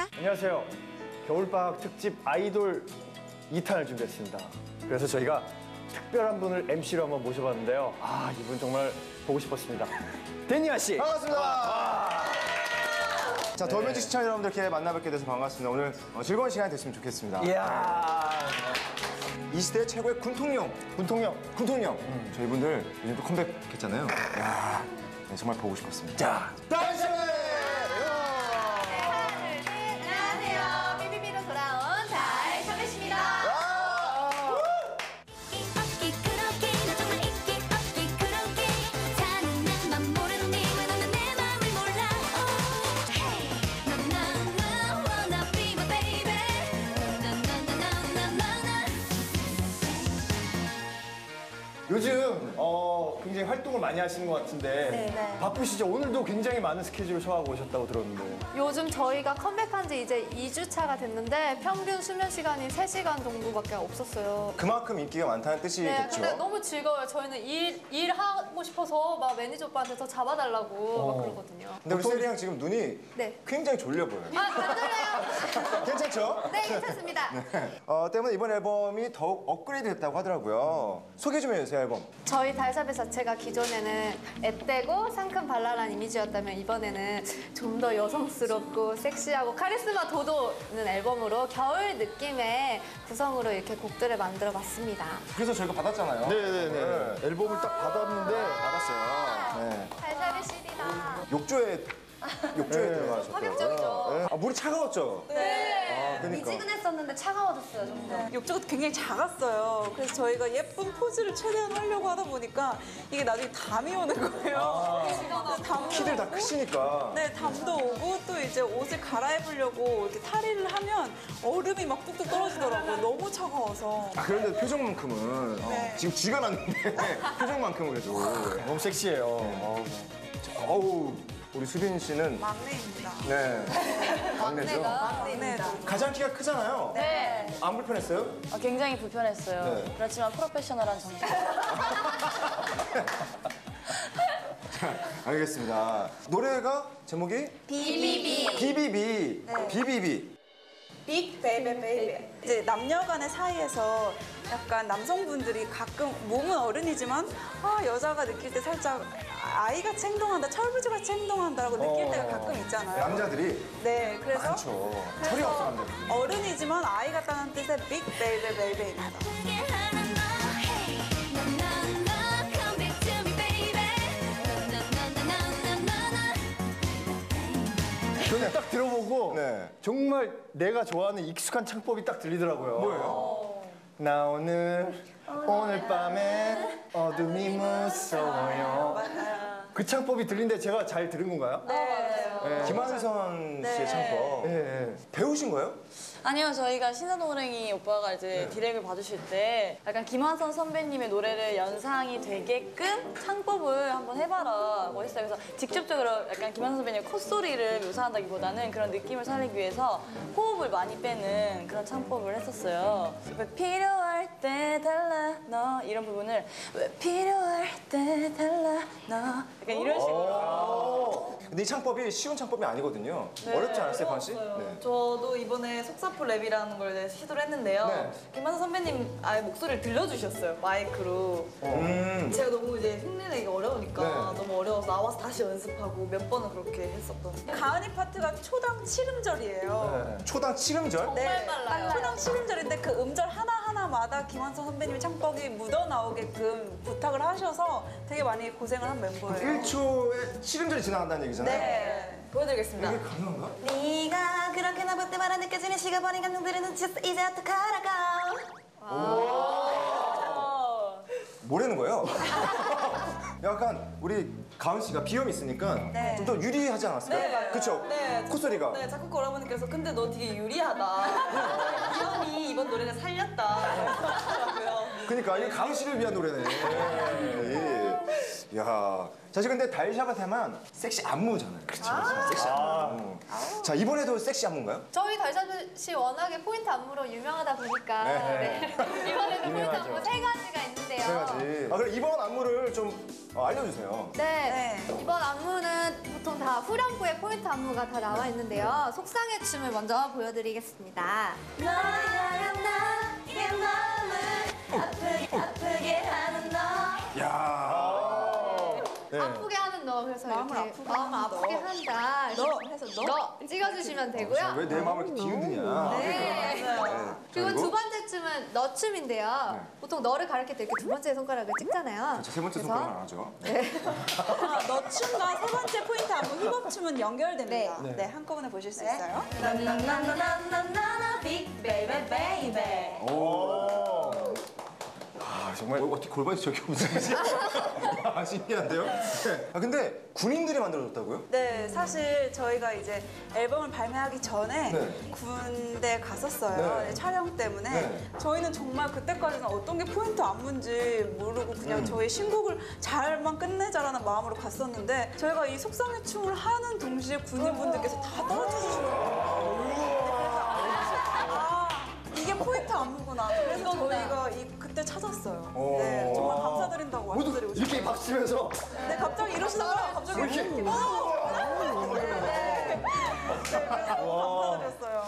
안녕하세요. 겨울방학 특집 아이돌 2탄을 준비했습니다. 그래서 저희가 특별한 분을 MC로 한번 모셔봤는데요. 아, 이분 정말 보고 싶었습니다. 데니아 씨. 반갑습니다. 자, 더뮤직 시청자 여러분들 이렇게 만나뵙게 돼서 반갑습니다. 오늘 즐거운 시간이 됐으면 좋겠습니다. 이야. 이 시대 최고의 군통령. 저희 분들 요즘 또 컴백했잖아요. 이야, 네, 정말 보고 싶었습니다. 자, 다시! 안녕하세요. 삐삐삐로 돌아온 달샤벳입니다. 요즘 굉장히 활동을 많이 하시는 것 같은데 네. 바쁘시죠? 오늘도 굉장히 많은 스케줄을 소화하고 오셨다고 들었는데. 요즘 저희가 컴백한 지 이제 2주차가 됐는데 평균 수면 시간이 3시간 정도밖에 없었어요. 그만큼 인기가 많다는 네, 뜻이겠죠? 근데 너무 즐거워요. 저희는 일하고 싶어서 막 매니저 오빠한테 더 잡아달라고 막 그러거든요. 근데 우리 세리 양 지금 눈이 네. 굉장히 졸려 보여요. 아, 안 졸려요? 괜찮죠? 네, 괜찮습니다. 때문에 이번 앨범이 더욱 업그레이드 됐다고 하더라고요. 소개 좀 해주세요, 앨범. 저희 달샤벳 자체가 기존에는 앳되고 상큼 발랄한 이미지였다면 이번에는 좀 더 여성스럽고 섹시하고 카리스마 돋우는 앨범으로 겨울 느낌의 구성으로 이렇게 곡들을 만들어 봤습니다. 그래서 저희가 받았잖아요. 네네네. 앨범을 딱 받았는데 받았어요. 네. 달샤벳 CD다. 욕조에 들어가셨더라고요. 파격적이죠. 네. 아, 물이 차가웠죠? 네. 아, 그러니까. 미지근했었는데 차가워졌어요, 좀 더. 욕조가 굉장히 작았어요. 그래서 저희가 예쁜 포즈를 최대한 하려고 하다 보니까 이게 나중에 담이 오는 거예요. 담도 키들 다 오고, 크시니까. 네, 담도 오고 또 이제 옷을 갈아입으려고 이렇게 탈의를 하면 얼음이 막 뚝뚝 떨어지더라고요. 너무 차가워서. 아, 그런데 표정만큼은 네. 지금 쥐가 났는데 표정만큼은 그래도. 너무 섹시해요. 어우, 우리 수빈 씨는 막내입니다. 네. 막내죠? 막내입니다. 가장 키가 크잖아요. 네, 안 불편했어요? 굉장히 불편했어요. 네. 그렇지만 프로페셔널한 정신. 알겠습니다. 노래가 제목이 BBB. BBB. 빅 베이베 베이베. 이제 남녀간의 사이에서 약간 남성분들이 가끔 몸은 어른이지만 여자가 느낄 때 살짝 아이같이 행동한다, 철부지같이 행동한다라고 느낄 때가 가끔 있잖아요. 남자들이 네, 그래서 많죠. 철이 없어, 남자들. 어른이지만 아이 같다는 뜻의 빅 베이베 베이베입니다. 저는 딱 들어보고 네. 정말 내가 좋아하는 익숙한 창법이 딱 들리더라고요. 뭐예요? 나 오늘 밤엔 어둠이 무서워요. 그 창법이 들린데 제가 잘 들은 건가요? 네. 김한선 씨의 창법. 네. 배우신 거예요? 아니요, 저희가 신사동호랭이 오빠가 이제 디렉을 봐주실 때 약간 김한선 선배님의 노래를 연상이 되게끔 창법을 한번 해봐라고 했어요. 그래서 직접적으로 약간 김한선 선배님의 콧소리를 묘사한다기보다는 그런 느낌을 살리기 위해서 호흡을 많이 빼는 그런 창법을 했었어요. 왜 필요할 때 달라 너 이런 부분을 왜 필요할 때 달라 너 약간 이런 식으로. 근데 이 창법이 쉬운 창법이 아니거든요. 어렵지 않았어요, 관 씨? 네. 저도 이번에 속사포 랩이라는 걸 시도를 했는데요. 네. 김한선 선배님 아예 목소리를 들려주셨어요, 마이크로. 제가 너무 이제 흉내내기가 어려우니까 네. 너무 어려워서 나와서 다시 연습하고 몇 번은 그렇게 했었던. 가은이 파트가 초당 7음절이에요. 초당 7음절? 네, 빨라요. 초당 7음절인데 그 음절 하나하나마다 김한선 선배님의 창법이 묻어나오게끔 부탁을 하셔서 되게 많이 고생을 한 멤버예요. 1초에 7음절이 지나간다는 얘기잖아요. 네. 보여드리겠습니다. 이게 가능한가? 네가 그렇게 나볼 때마다 느껴지는 시간버린 감정들은 눈치 이제 어떡하라고. 뭐라는 거예요? 약간 우리 가은 씨가 비염이 있으니까 네. 좀 더 유리하지 않았을까요? 네. 그쵸? 네. 콧소리가. 네, 작곡가 여러분께서 근데 너 되게 유리하다. 이현이 이번 노래가 살렸다. 하더라고요. 그러니까 이게 가은 씨를 위한 노래네. 네. 야, 자 지금 근데 달샤벳 하면 섹시 안무잖아요. 그렇죠. 섹시 안무. 자 이번에도 섹시 안무인가요? 저희 달샤벳이 워낙에 포인트 안무로 유명하다 보니까 네. 네. 이번에도 포인트 유명하죠. 안무 3가지가 있는데 돼요. 세 가지. 아, 그럼 이번 안무를 좀 알려주세요. 네. 이번 안무는 보통 다 후렴구에 포인트 안무가 다 나와 있는데요. 속상의 춤을 먼저 보여드리겠습니다. 너랑 나의 마음을 아프게 하는 너. 네. 아프게 하는 너. 그래서 마음을 이렇게 아프게 마음을 하는 아프게 너. 한다. 너 해서 너? 찍어주시면 되고요. 왜 내 마음을 이렇게 뒤흔드냐. 네. 네. 그리고 두 번째 춤은 너 춤인데요. 보통 너를 가리킬 때 이렇게 두 번째 손가락을 찍잖아요. 세 번째 그래서 손가락은 안 하죠. 너 춤과 세 번째 포인트 안무 힙합 춤은 연결됩니다. 네. 네, 한꺼번에 보실 수 있어요. 나나나나나나나 빅 베이베 베이베. 오. 아, 정말 어떻게 골반이 저렇게 움직이지? 아, 신기한데요? 네. 아, 근데 군인들이 만들어줬다고요? 네, 사실 저희가 이제 앨범을 발매하기 전에 네. 군대 갔었어요. 네. 네, 촬영 때문에. 네. 저희는 정말 그때까지는 어떤 게 포인트 안무인지 모르고 그냥 저희 신곡을 잘만 끝내자라는 마음으로 갔었는데 저희가 이 속상의 춤을 하는 동시에 군인분들께서 다 따라쳐 주시더라고요. 이게 포인트 안무구나. 그래서 저희가 그때 찾았어요. 네, 정말 감사드린다고 말씀드리고 싶어요. 이렇게 박수 치면서 네, 갑자기 이러시다가 갑자기 이렇게. 네, 감사드렸어요.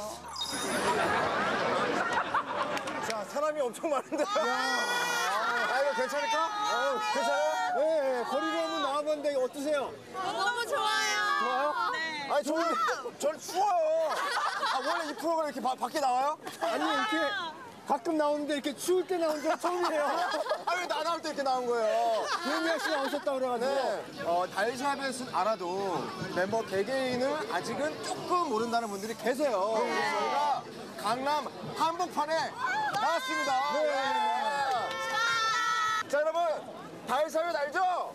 자, 사람이 엄청 많은데. 아, 이거 괜찮을까? 괜찮아요? 네, 거리로 한번 나와봤는데 어떠세요? 너무 좋아요. 좋아요? 아니, 저는 추워요. 아, 원래 이 프로그램 이렇게 밖에 나와요? 아니, 이렇게 가끔 나오는데 이렇게 추울 때 나온 적 처음이에요. 아, 왜 나 나올 때 이렇게 나온 거예요? 조현미 씨 나오셨다고 그래가지고. 네, 달샤벳은 알아도 멤버 개개인을 아직은 조금 모른다는 분들이 계세요. 그래서 저희가 강남 한복판에 나왔습니다. 네. 자, 여러분, 달샤벳 알죠?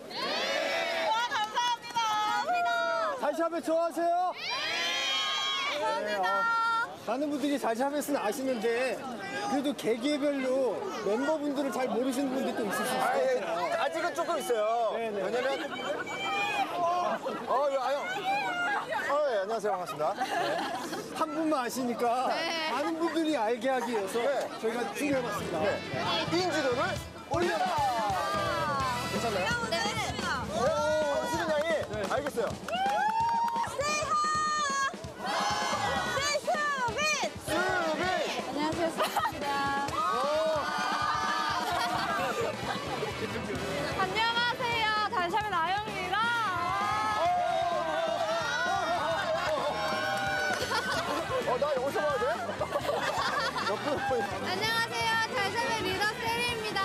달샤벳 좋아하세요? 네. 많은 분들이 달샤벳은 아시는데 그래도 개개별로 멤버분들을 잘 모르시는 분들이 또 있을 수 있을 것 같아요. 아직은 조금 있어요. 네네. 왜냐면 예, 안녕하세요. 반갑습니다. 한 분만 아시니까 많은 분들이 알게 하기 위해서 네. 저희가 준비해봤습니다. 네. 인지도를 올려라. 괜찮나요? 수빈 양이 알겠어요. 수빈. 안녕하세요. 수빈입니다. 안녕하세요. 달샤벳 아영입니다. 나 여기서 봐야 돼? 안녕하세요. 달샤벳 리더 세리입니다.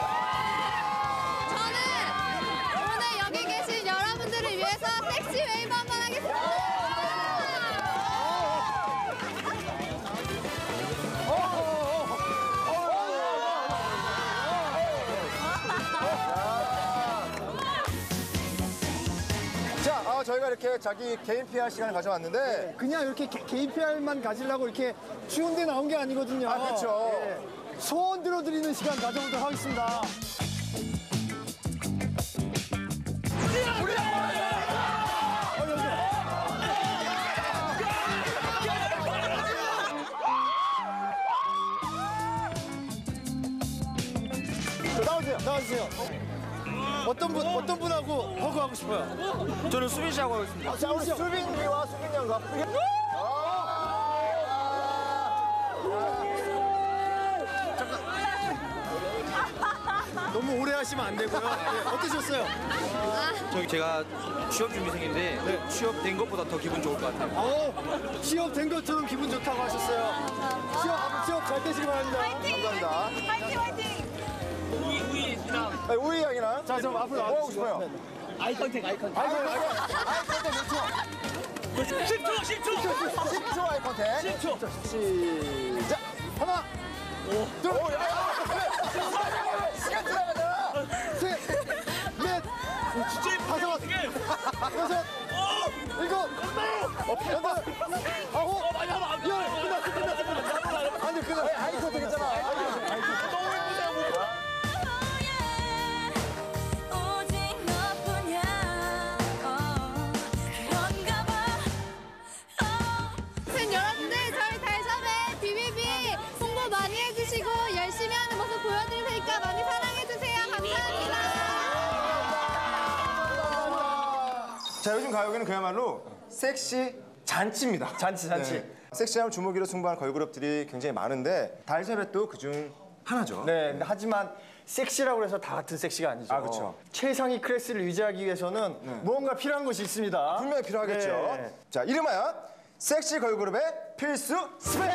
저는 오늘 여기 계신 여러분들을 위해서 섹시 웨이브 한번 하겠습니다. 자, 저희가 이렇게 자기 개인 PR 시간을 가져왔는데 그냥 이렇게 개인 PR만 가지려고 이렇게 추운 데 나온 게 아니거든요. 아, 그렇죠. 예. 소원 들어드리는 시간 가져보도록 하겠습니다. 나오세요. 나와주세요. 어떤 분하고 허그하고 싶어요? 저는 수빈 씨하고 하겠습니다. 자, 우리 수빈이와 수빈 양과 너무 오래 하시면 안 되고요. 네, 어떠셨어요? 저기 제가 취업 준비생인데 취업된 것보다 더 기분 좋을 것 같아요. 취업된 것처럼 기분 좋다고 하셨어요. 취업 잘 되시기 바랍니다. 감사합니다. 우이 우이 양이랑 자, 좀 앞으로 뭐 하고 나와주시고요. 싶어요? 네. 아이 컨택. 아이 컨택 몇 초? 10초 아이 컨택. 10초. 시작. 하나, 둘, 시간 지나가잖아. 셋, 넷, 다섯, 여섯, 일곱, 여덟, 아홉, 열. 끝났어. 아니, 아이 컨택 했잖아. 아이 컨택. 오직 너뿐이야. 그런가 봐. 여러분들 저희 달샤벳 BBB 홍보 많이 해주시고 열심히 하는 모습 보여드릴 테니까 많이 사랑해주세요. 자, 요즘 가요계는 그야말로 섹시 잔치입니다. 잔치. 섹시함을 주목으로 승부한 걸그룹들이 굉장히 많은데 달샤벳도 그중 하나죠. 네, 근데 하지만 섹시라고 해서 다 같은 섹시가 아니죠. 아, 그쵸. 최상위 클래스를 유지하기 위해서는 무언가 필요한 것이 있습니다. 분명히 필요하겠죠. 네. 자, 이름하여 섹시 걸그룹의 필수 스펙!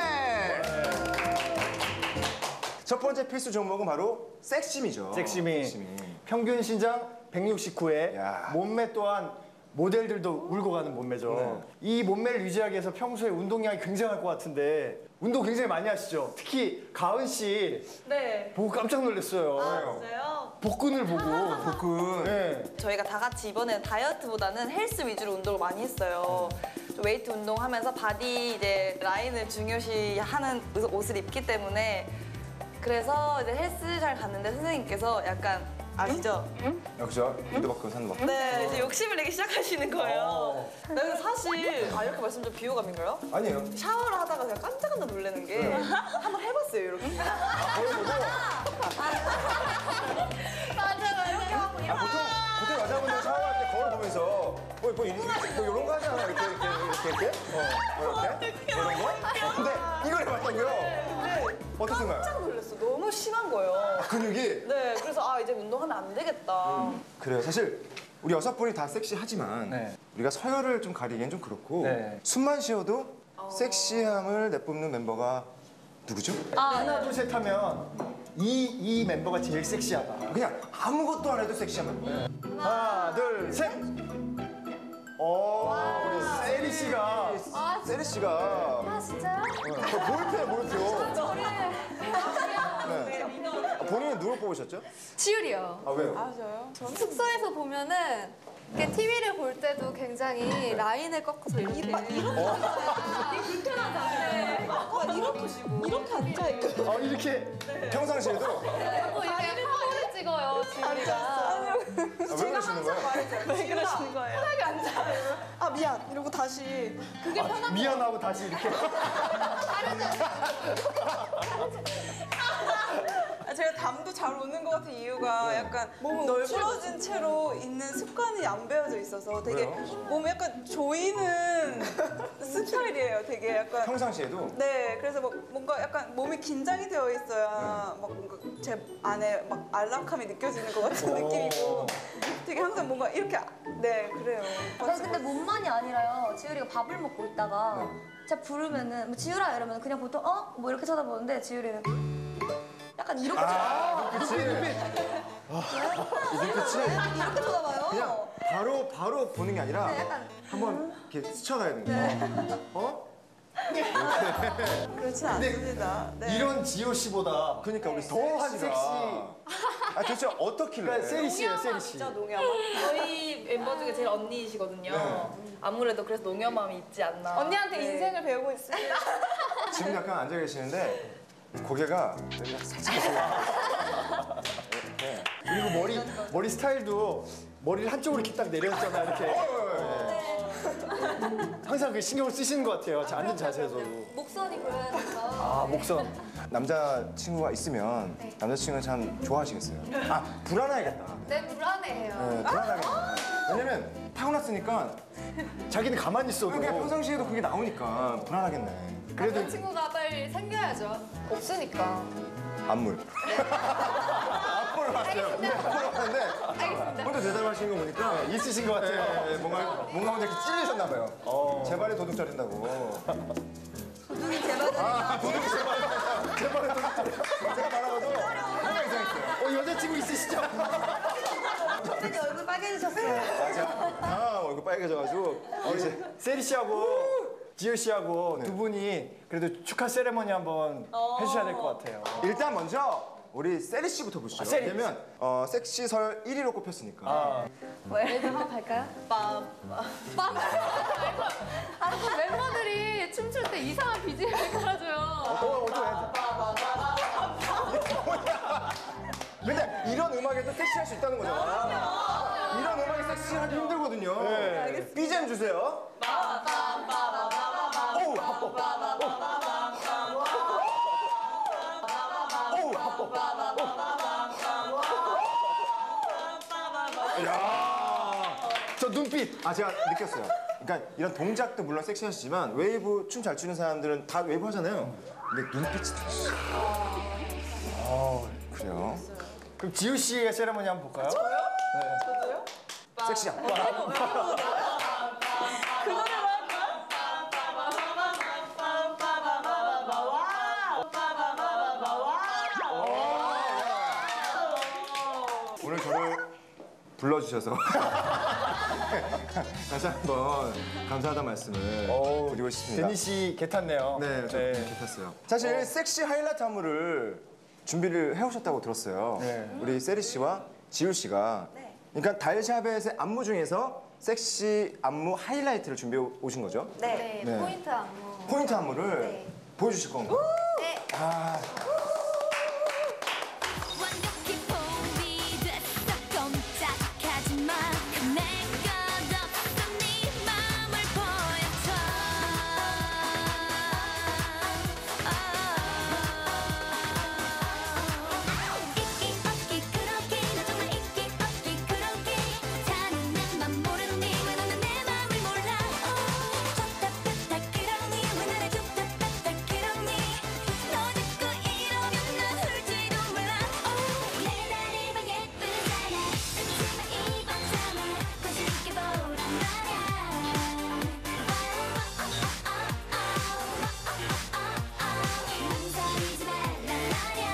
첫 번째 필수 종목은 바로 섹시미죠. 섹시미. 평균 신장 169에 야. 몸매 또한 모델들도 울고 가는 몸매죠. 이 몸매를 유지하기 위해서 평소에 운동량이 굉장할 것 같은데 운동 굉장히 많이 하시죠? 특히 가은 씨 네. 보고 깜짝 놀랐어요. 진짜요? 복근을 보고. 복근. 네. 저희가 다 같이 이번에는 다이어트보다는 헬스 위주로 운동을 많이 했어요. 좀 웨이트 운동하면서 바디 이제 라인을 중요시하는 옷을 입기 때문에 그래서 이제 헬스장 갔는데 선생님께서 약간 아시죠? 그죠? 인도박근 산박. 네, 이제 욕심을 내기 시작하시는 거예요. 어. 네, 근데 사실 이렇게 말씀 좀 비호감인가요? 아니에요. 샤워를 하다가 그냥 깜짝깜짝 놀라는 게 한번 해봤어요, 이렇게. 맞아요, 이렇게 하고 보통 여자분들 샤워할 때 거울 보면서 뭐 이런 거 하지 않아? 이렇게? 이런 거? 근데 이걸 해봤다고요? 어떻던가요? 깜짝 놀랐어. 너무 심한 거예요. 근육이? 네, 그래서 이제 운동하면 안 되겠다. 그래요. 사실 우리 6분이 다 섹시하지만 네. 우리가 서열을 좀 가리기엔 좀 그렇고 네. 숨만 쉬어도 섹시함을 내뿜는 멤버가 누구죠? 하나 둘 셋 하면 이 멤버가 제일 섹시하다. 그냥 아무것도 안 해도 섹시한 멤버. 하나 둘 셋. 우리 세리 씨가 세리 씨가 아, 진짜요? 몰표요. 네. 본인은 누굴 뽑으셨죠? 지율이요. 아 왜요? 맞아요. 숙소에서 보면은 이렇게 TV를 볼 때도 굉장히 라인을 꺾어서 이렇게 이렇게 평상시에도 자꾸 이렇게 사진을 찍어요, 지율이가. 왜 그러시는 거예요? 왜 그러시는 거예요? 편하게 앉아. 아 미안 이러고 다시. 그게 편한 미안하고 다시 이렇게. 제가 담도 잘 오는 것 같은 이유가 약간 널브러진 채로 있는 습관이 안 배어져 있어서 되게 몸이 약간 조이는 스타일이에요. 되게 약간 평상시에도 네, 그래서 막 뭔가 약간 몸이 긴장이 되어 있어야 막 뭔가 제 안에 막 안락함이 느껴지는 것 같은 느낌이고 되게 항상 뭔가 이렇게 네 그래요. 난 근데 몸만이 아니라요. 지율이가 밥을 먹고 있다가 제가 부르면은 뭐 지율아 이러면 그냥 보통 뭐 이렇게 쳐다보는데 지율이는 약간 이렇게 그치? 이 눈빛이 이렇게 쳐다봐요. 그냥 바로 보는 게 아니라 네, 약간 한번 이렇게 스쳐가야 되는 거. 그렇진 않습니다. 네. 이런 지효 씨보다 그러니까 우리 더한 섹시가. 도대체 어떻길래? 그러니까 세리 씨예요, 세리 씨. 농염함. 저희 멤버 중에 제일 언니이시거든요. 아무래도 그래서 농염함이 있지 않나. 언니한테 인생을 배우고 있습니다. 지금 약간 앉아 계시는데 고개가 살짝 이렇게. 그리고 머리 스타일도 머리를 한쪽으로 이렇게 딱 내렸잖아, 이렇게. 항상 그 신경을 쓰시는 것 같아요. 저 앉은 자세에서도. 목선이 보여서. 아, 목선. 남자친구가 있으면 남자친구는 참 좋아하시겠어요. 불안하겠다. 네, 불안해해요. 네, 불안하겠다. 왜냐면 타고났으니까 자기는 가만히 있어도. 그냥 평상시에도 그게 나오니까 불안하겠네. 그래도 친구가 빨리 생겨야죠. 없으니까. 안물. 앞으로 왔어요. 앞으로 왔는데 알겠습니다. 혼자 대답하시는 거 보니까 있으신 것 같아요. 네, 뭔가 혼자 이렇게 찔리셨나 봐요. 제 발에 도둑 자른다고. 도둑이 제발 도둑이 제 발에 도둑 자른다고. 제가 바라봐도 뭔가 이상했어요. 여자친구 있으시죠? 갑자기 얼굴 빨개지셨어요. 제가 얼굴 빨개져가지고 이제 세리 씨하고 지효 씨하고 두 분이 그래도 축하 세레머니 한번 해주셔야 될 것 같아요. 일단 먼저 우리 세리 씨부터 보시죠. 세리. 왜냐면 섹시설 1위로 꼽혔으니까. 네, 한번 갈까요? 빰. 그 멤버들이 춤출 때 이상한 BGM을 깔아줘요. 근데 이런 음악에도 섹시할 수 있다는 거잖아. 이런 음악에 섹시하기 힘들거든요. 네. BGM 주세요. 오우, 저 눈빛. 아, 제가 느꼈어요. 그러니까 이런 동작도 물론 섹시하시지만 웨이브 춤 잘 추는 사람들은 다 웨이브 하잖아요. 근데 눈빛이 그래요. 그럼 지우 씨의 세레머니 한번 볼까요? 저도요? 섹시한. 오늘 저를 불러주셔서 다시 한번 감사하다는 말씀을 드리고 싶습니다. 데니 씨 개탔네요. 네, 저 괜찮았어요. 사실 섹시 하이라이트 안무를 준비를 해오셨다고 들었어요. 네. 우리 세리 씨와 지우 씨가. 그러니까 달샤벳의 안무 중에서 섹시 안무 하이라이트를 준비해 오신 거죠? 네, 네. 포인트 안무. 포인트 안무를 네. 보여주실 건가요? 네. 아, 완벽히 봄이 됐어 꼼짝하지 마 내 것 없어 네 맘을 보여줘 있기 없기 그러기 나 정말 있기 없기 그러기 자는 내 맘 모르니 왜 너는 내 맘을 몰라 줬다 뺐다 그러니 왜 나를 줬다 뺐다 그러니 너 자꾸 이러면 난 울지도 몰라 내 다리만 예쁘잖아 치마 입었잖아 거칠게 보란 말야 망설이지 말란 말야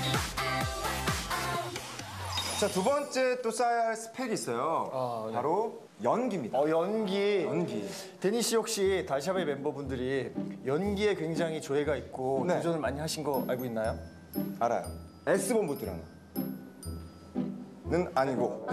자, 두 번째 또 쌓아야 할 스펙이 있어요. 바로 연기입니다. 연기. 연기. 데니 씨 혹시 달샤베 멤버분들이 연기에 굉장히 조예가 있고 네. 도전을 많이 하신 거 알고 있나요? 알아요. S본부 드라마. 는 아니고.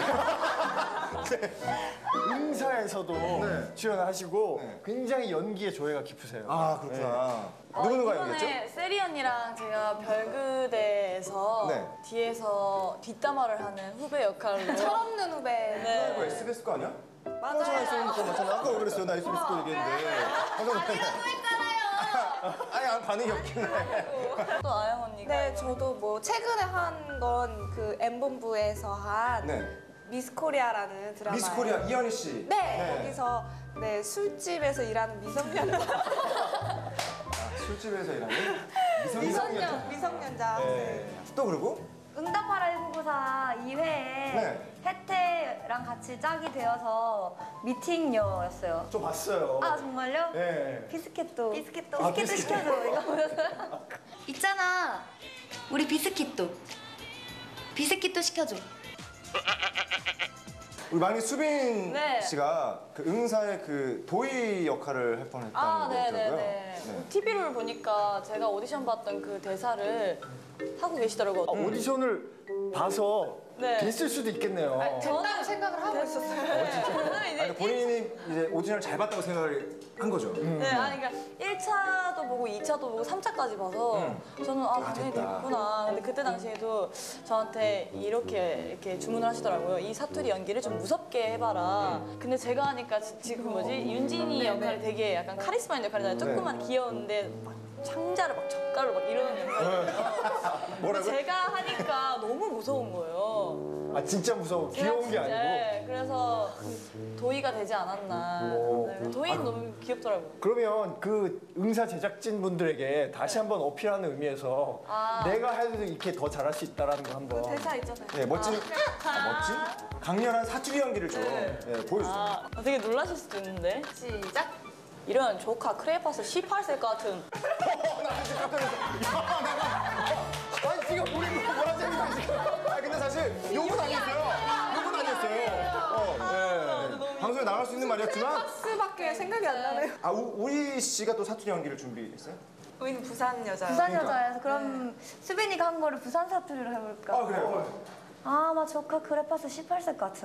응사에서도 출연하시고 네. 굉장히 연기에 조예가 깊으세요. 아, 그렇구나. 누구누가 연기했죠? 이번에 세리 언니랑 제가 별그대에서 네. 뒤에서 뒷담화를 하는 후배 역할로 철없는 후배. 네. 이거 SBS 거 아니야? 맞아요. 저 SBS 거 맞잖아. 아까 왜 그랬어요? 나 SBS 거 얘기했는데. 아니, 반응이 없긴 해. 또 아영 언니가 네, 저도 뭐 최근에 한 건 그 M본부에서 한 네. 미스 코리아라는 드라마. 미스 코리아 이현희 씨. 네, 거기서 네, 술집에서 일하는 미성년자. 술집에서 일하는 미성년자. 네. 또 그러고? 응답하라 1994 2회에 네. 혜태랑 같이 짝이 되어서 미팅녀였어요. 저 봤어요. 아 정말요? 네. 비스켓도 아, 비스켓도 시켜줘 이거 보셨어요? 있잖아 우리 비스킷도 시켜줘. 우리 만약에 수빈 네. 씨가 그 응사의 그 도희 역할을 할 뻔했다는 아, 거 있더라고요. 네네네. TV를 보니까 제가 오디션 봤던 그 대사를 하고 계시더라고요. 오디션을 봐서 네. 됐을 수도 있겠네요. 저는 생각을 하고 있었어요. 저는 이제 아니, 본인이 이제 오디션을 잘 봤다고 생각을 한 거죠. 네, 아니 그러니까 1차도 보고 2차도 보고 3차까지 봐서 저는 당연히 됐다. 됐구나. 근데 그때 당시에도 저한테 이렇게 주문을 하시더라고요. 이 사투리 연기를 좀 무섭게 해봐라. 근데 제가 하니까 지금 뭐지? 윤진이 역할이 되게 약간 카리스마 있는 역할이잖아요. 조그만 귀여운데 막 창자를 막 젓갈로 막 이러는 역할이잖아요. 근데 뭐라고요? 제가 하니까 너무 무서운 거예요. 아 진짜 무서워. 제가 귀여운 게 진짜, 아니고. 네, 그래서 도희가 되지 않았나. 오. 네, 도희는 너무 귀엽더라고요. 그러면 그 응사 제작진 분들에게 다시 한번 어필하는 의미에서 내가 해도 이렇게 더 잘할 수 있다라는 거 한번. 대사 있잖아요. 네, 멋진 강렬한 사투리 연기를 좀 보여주세요. 아, 되게 놀라실 수도 있는데. 시작. 이런 조카 크레파스 18세 같은. 아니, 지금 우리 뭐라 재밌어 지금. 아니, 근데 사실 욕은 아니었어요. 욕은 아니었어요. 네. 방송에 나갈 수 있는 말이었지만. 스밖에 생각이 안 나네요. 아, 우리 씨가 또 사투리 연기를 준비했어요? 저희는 부산 여자예요. 부산 여자여서 그럼 수빈이가 한 거를 부산 사투리로 해볼까? 아, 그래요. 아마 조카 그래파스 18세 같은.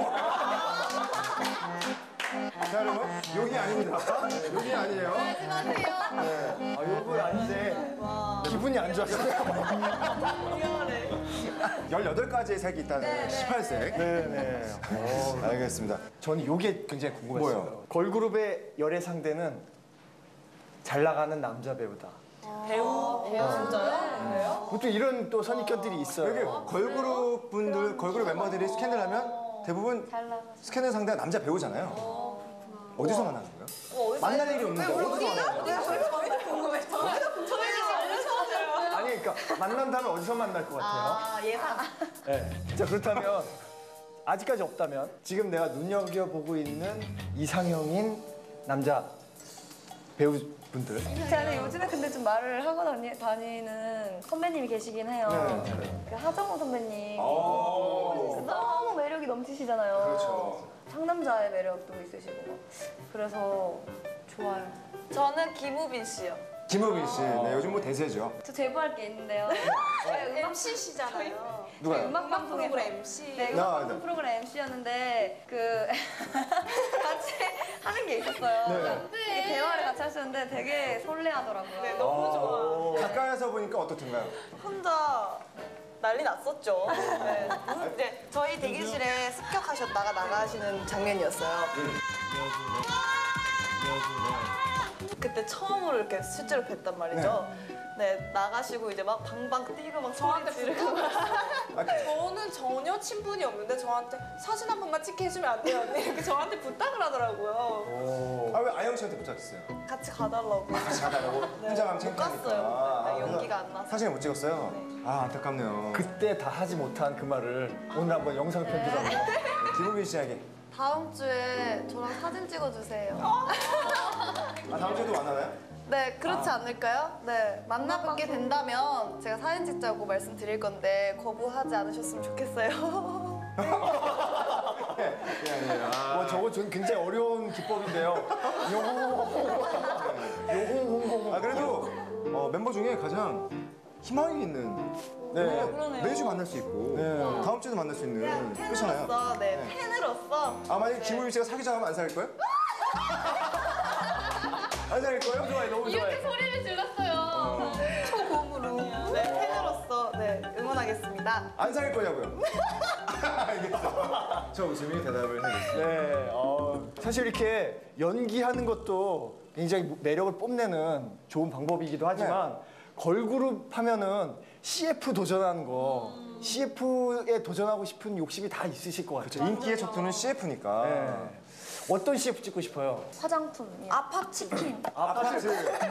자, 여러분, 욕이 아닙니다. 욕이 아니에요. 아 욕은 아닌데 기분이 안 좋았어요. 18가지의 색이 있다는 18색. 네네. 알겠습니다. 저는 요게 굉장히 궁금했어요. 뭐요? 걸그룹의 열애 상대는 잘 나가는 남자 배우다. 배우? 진짜요? 보통 이런 또 선입견들이 있어요. 여기 걸그룹 멤버들이 스캔들 하면 대부분 잘 나가서. 스캐너 상대가 남자 배우잖아요. 어디서 만나는 거예요? 만날 일이 없는데 어디서 만나는 거예요? 아니 그러니까 만난다면 어디서 만날 것 같아요? 예상. 네. 자 그렇다면 아직까지 없다면 지금 내가 눈여겨보고 있는 이상형인 남자 배우분들. 제가 요즘에 근데 좀 말을 하고 다니는 선배님이 계시긴 해요. 그 하정우 선배님. 너무 매력이 넘치시잖아요. 그렇죠. 상남자의 매력도 있으시고 막. 그래서 좋아요. 저는 김우빈 씨요. 김우빈 씨, 네, 요즘 뭐 대세죠. 저 제보할 게 있는데요. MC시잖아요. 누가요? 음악 방송의 프로그램 MC. 네, 나, 음악 프로그램 MC였는데 그 같이 하는 게 있었어요. 이렇게 대화를 같이 하셨는데 되게 설레하더라고요. 네, 너무 좋아. 가까이서 보니까 어떻던가요? 혼자 난리 났었죠. 네. 이제 저희 대기실에 습격하셨다가 나가시는 장면이었어요. 그때 처음으로 이렇게 실제로 뵀단 말이죠. 네, 나가시고 이제 막 방방 뛰고 막 저한테 지르고. 저는 전혀 친분이 없는데 저한테 사진 한 번만 찍게 해주면 안 돼요? 언니? 이렇게 저한테 부탁을 하더라고요. 아, 왜 아영 씨한테 부탁했어요? 같이 가달라고. 같이 가달라고? 혼자 가면 못 창피하니까. 갔어요. 네, 그래서 용기가 안 나서. 사진을 못 찍었어요? 아, 안타깝네요. 그때 다 하지 못한 그 말을 오늘 한번 영상 편지로 한번. 김우빈 씨에게. 다음 주에 저랑 사진 찍어주세요. 아, 다음 주에도 만나나요? 네, 그렇지 않을까요? 네, 만나뵙게 된다면 제가 사진 찍자고 말씀드릴 건데 거부하지 않으셨으면 좋겠어요. 저거 전 굉장히 어려운 기법인데요. 아, 그래도 멤버 중에 가장 희망이 있는 매주 만날 수 있고 다음 주에도 만날 수 있는 그렇잖아요. 팬으로서, 네, 팬으로서. 아, 만약에 김우빈 씨가 사귀자고 하면 안 사귈 거예요? 안 사귈 거예요? 좋아요, 너무 좋아요. 소리를 질렀어요. 초고음으로. 네, 팬으로서 네, 응원하겠습니다. 안 사귈 거냐고요? 알겠어. 저 웃음이 대답을 해야겠어요. 네, 사실 이렇게 연기하는 것도 굉장히 매력을 뽐내는 좋은 방법이기도 하지만 걸그룹 하면은 CF 도전하는 거, CF에 도전하고 싶은 욕심이 다 있으실 것 같아요. 인기의 척도는 CF니까. 네. 어떤 CF 찍고 싶어요? 화장품이요. 아파 치킨. 아파트.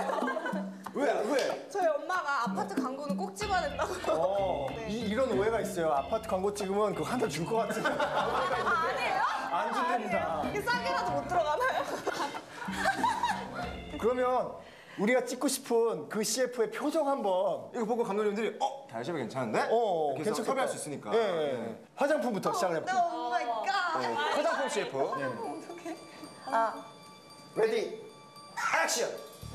왜? 저희 엄마가 아파트 광고는 꼭 찍어야 된다고. 이런 오해가 있어요. 아파트 광고 찍으면 그거 하나 줄 것 같은 오해가 있는데 안 준답니다. 이게 싸게라도 못 들어가나요? 그러면 우리가 찍고 싶은 그 CF의 표정 한번 이거 보고 감독님들이 다시 해봐 괜찮은데? 이렇게 해서 괜찮겠다. 섭외할 수 있으니까. 예, 예. 화장품부터 시작을 해볼게요. 오 마이 갓. 화장품 CF. 레디, 액션!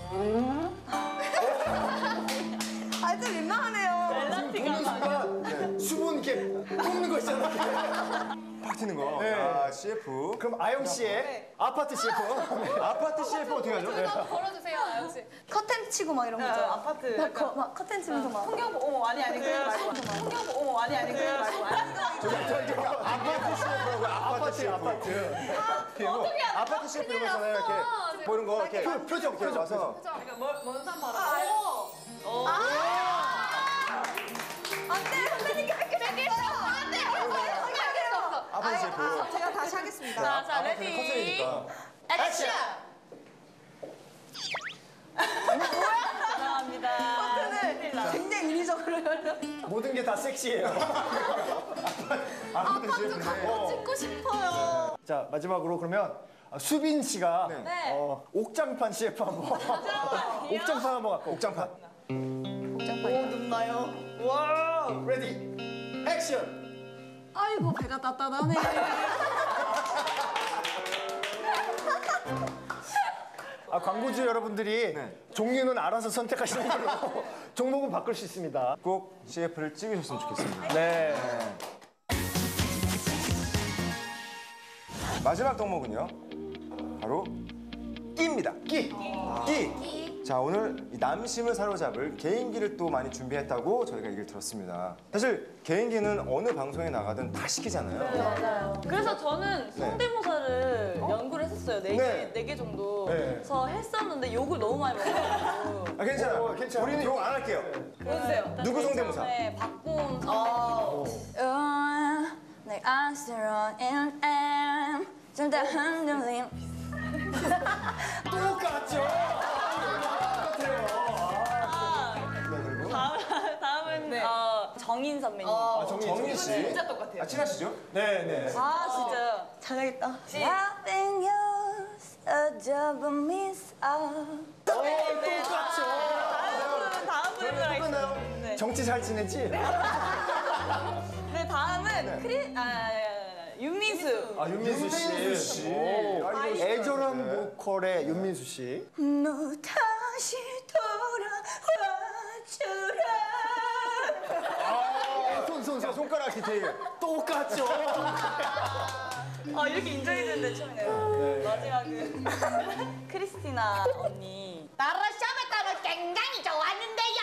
아, 좀 민망하네요. 보는 순간 수분 이렇게 뿜는 거 있잖아요. 팍 튀는 거. 네. 아, CF. 그럼 아영 씨의 아파트 CF. 아파트 CF 어떻게 하죠? 걸어주세요, 아영 씨. 커튼 치고 막 이런 거죠. 아파트. 막 커튼 치면서 막. 풍경 어머 아니 그러지 말고. 풍경 어머 아니 그러지 말고. 아파트 CF라고 아파트 CF. 어떻게 아파트 CF 이런 거잖아요. 이렇게 보는 거 이렇게 표정, 이렇게 와서. 먼산 바라. 아파트 CF. 제가 다시 하겠습니다. 자, 아파트는 레디. 커튼이니까. 액션! 죄송합니다. 굉장히 인위적으로. 모든 게 다 섹시해요. 아파트 CF인데. 찍고 싶어요. 자, 마지막으로 그러면 수빈 씨가 네. 옥장판 CF 한번. 옥장판 한번 갖고. 옥장판. 눈 나요. 와! 레디, 액션! 아이고, 배가 따뜻하네. 광고주 여러분들이 종류는 알아서 선택하시는 걸로 종목은 바꿀 수 있습니다. 꼭 CF를 찍으셨으면 좋겠습니다. 네. 마지막 덕목은요. 바로 끼입니다. 끼. 자, 오늘 이 남심을 사로잡을 개인기를 또 많이 준비했다고 저희가 얘기를 들었습니다. 사실 개인기는 어느 방송에 나가든 다 시키잖아요. 그래서 저는 성대모사를 연구를 했었어요. 네. 네 개 정도. 네. 그래서 했었는데 욕을 너무 많이 먹어가지고. 아, 괜찮아. 괜찮아. 우리는 욕 안 할게요. 그러세요. 누구 성대모사? 네, 박보험 선배님. 내 안쓰러운 M 좀더 흔들림. 똑같죠? 다음은 정인 선배님. 정민 씨. 진짜 똑같아요. 친하시죠? 네네. 아 진짜 잘하겠다. Loving you such a miss out. 똑같죠? 다음 분을 알겠어요. 네. 정치 잘 지냈지? 네 다음은 윤민수. 아, 윤민수 씨. 오, 애절한 보컬의 윤민수 씨. 너 다시 돌아와주라. 손가락 디테일. 똑같죠? 이렇게 인정해주는데 처음이네요. 마지막은 크리스티나 언니. 나를 시험했다는 굉장히 좋았는데요.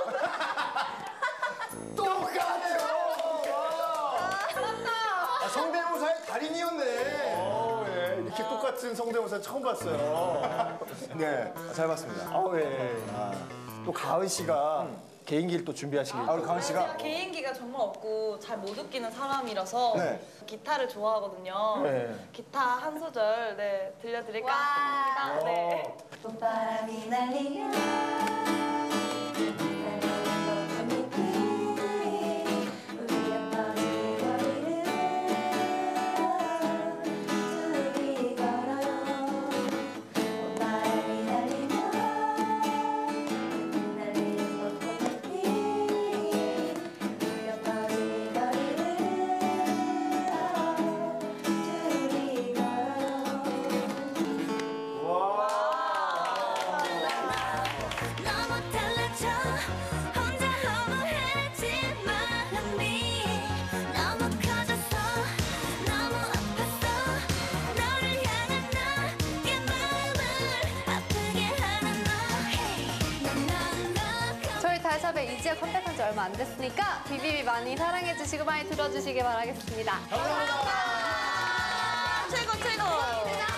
성대모사의 달인이었네. 예. 이렇게 똑같은 성대모사 처음 봤어요. 네, 잘 봤습니다. 예. 또 가은 씨가 개인기를 또 준비하시길. 우리 가은 씨가 개인기가 정말 없고 잘 못 웃기는 사람이라서 네. 기타를 좋아하거든요. 네. 기타 한 소절 들려드릴까 합니다. 네. 봄바람이 날리며 우리가 퍼진 거리를 둘이 걸어요. 봄바람이 날리며 날리는 벚꽃잎이 우리가 퍼진 거리를 둘이 걸어요. 너무 달라져 혼자 허무해진 마음이 너무 커져서 너무 아팠어 너를 향한 나의 마음을 아프게 하는 너 저희 달샵에 이제 컴백한 지 얼마 안 됐으니까 비비비 많이 사랑해주시고 많이 들어주시기 바라겠습니다. 최고 최고.